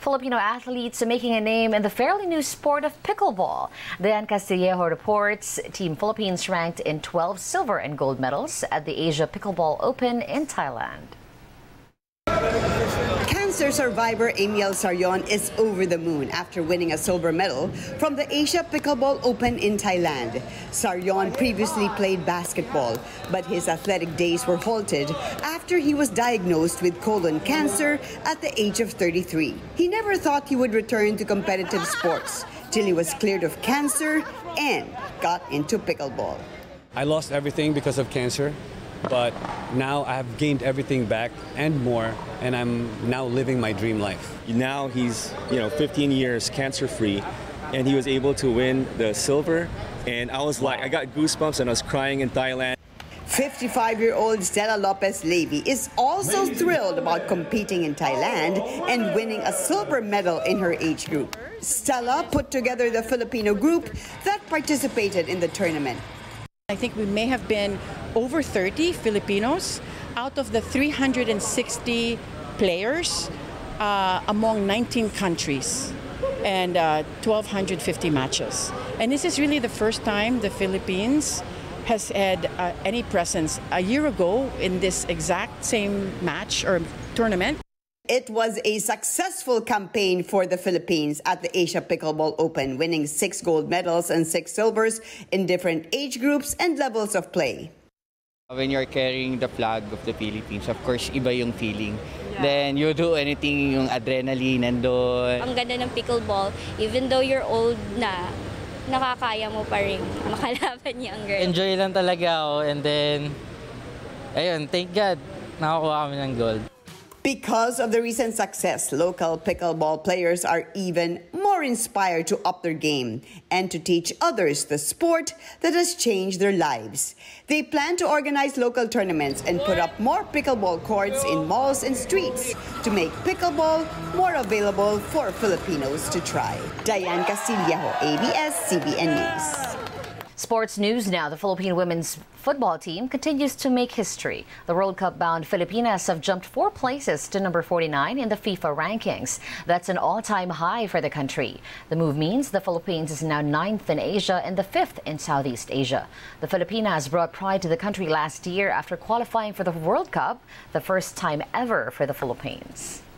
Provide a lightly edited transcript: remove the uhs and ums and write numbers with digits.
Filipino athletes making a name in the fairly new sport of pickleball. Diane Castillejo reports Team Philippines ranked in 12 silver and gold medals at the Asia Pickleball Open in Thailand. Cancer survivor Amiel Saryon is over the moon after winning a silver medal from the Asia Pickleball Open in Thailand. Saryon previously played basketball, but his athletic days were halted after he was diagnosed with colon cancer at the age of 33. He never thought he would return to competitive sports till he was cleared of cancer and got into pickleball. I lost everything because of cancer. But now I have gained everything back and more, and I'm now living my dream life. Now he's 15 years cancer-free, and he was able to win the silver. And I was like, I got goosebumps and I was crying in Thailand. 55-year-old Stella Lopez Levy is also thrilled about competing in Thailand and winning a silver medal in her age group. Stella put together the Filipino group that participated in the tournament. I think we may have been over 30 Filipinos out of the 360 players among 19 countries and 1,250 matches. And this is really the first time the Philippines has had any presence. A year ago in this exact same match or tournament. It was a successful campaign for the Philippines at the Asia Pickleball Open, winning 6 gold medals and 6 silvers in different age groups and levels of play. When you're carrying the flag of the Philippines, of course, iba yung feeling. Yeah. Then you do anything, yung adrenaline nandun. Ang ganda ng pickleball, even though you're old na, nakakaya mo pa rin makalaban yung girl. Enjoy lang talaga ako, and then, ayun, thank God, nakakuha kami ng gold. Because of the recent success, local pickleball players are even more inspired to up their game and to teach others the sport that has changed their lives. They plan to organize local tournaments and put up more pickleball courts in malls and streets to make pickleball more available for Filipinos to try. Diane Castillejo, ABS-CBN News. Sports news now. The Philippine women's football team continues to make history. The World Cup-bound Filipinas have jumped 4 places to number 49 in the FIFA rankings. That's an all-time high for the country. The move means the Philippines is now 9th in Asia and the 5th in Southeast Asia. The Filipinas brought pride to the country last year after qualifying for the World Cup, the first time ever for the Philippines.